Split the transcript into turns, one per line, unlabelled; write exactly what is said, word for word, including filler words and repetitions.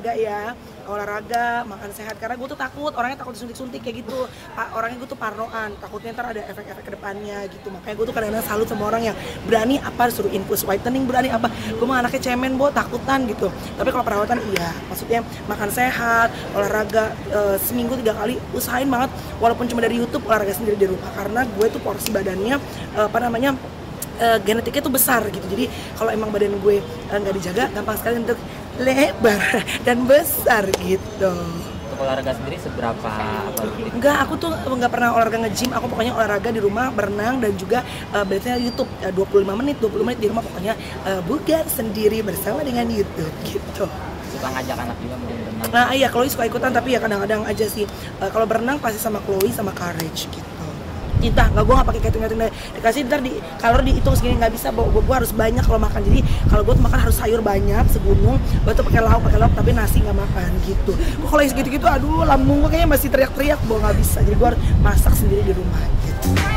olahraga ya, olahraga, makan sehat, karena gue tuh takut, orangnya takut disuntik-suntik kayak gitu. Orangnya gue tuh parnoan, takutnya ntar ada efek-efek kedepannya gitu. Makanya gue tuh kadang-kadang salut sama orang yang berani apa suruh infus whitening, berani apa. Gue mah anaknya cemen, bo, takutan gitu. Tapi kalau perawatan iya, maksudnya makan sehat, olahraga e, seminggu tiga kali, usahain banget walaupun cuma dari YouTube, olahraga sendiri di rumah, karena gue tuh porsi badannya e, apa namanya Uh, genetiknya tuh besar gitu, jadi kalau emang badan gue nggak uh, dijaga gampang sekali untuk lebar dan besar gitu.
Untuk olahraga sendiri seberapa apa?
Enggak, aku tuh nggak pernah olahraga nge-gym, aku pokoknya olahraga di rumah, berenang dan juga uh, berarti YouTube uh, dua puluh lima menit, dua puluh menit di rumah, pokoknya uh, bugar sendiri bersama dengan YouTube gitu.
Suka ngajak anak juga mungkin berenang?
Nah iya, Chloe suka ikutan, tapi ya kadang-kadang aja sih. Uh, kalau berenang pasti sama Chloe sama Courage gitu. Cinta, nggak, gue nggak pakai keting-keting dikasih ntar di kalori dihitung segini, nggak bisa, gue, gue harus banyak kalau makan. Jadi kalau gue tuh makan harus sayur banyak segunung, gue tuh pakai lauk pakai lauk tapi nasi nggak makan gitu. Kalau segitu-gitu aduh lambung gue kayaknya masih teriak-teriak, gue nggak bisa, jadi gue harus masak sendiri di rumah gitu.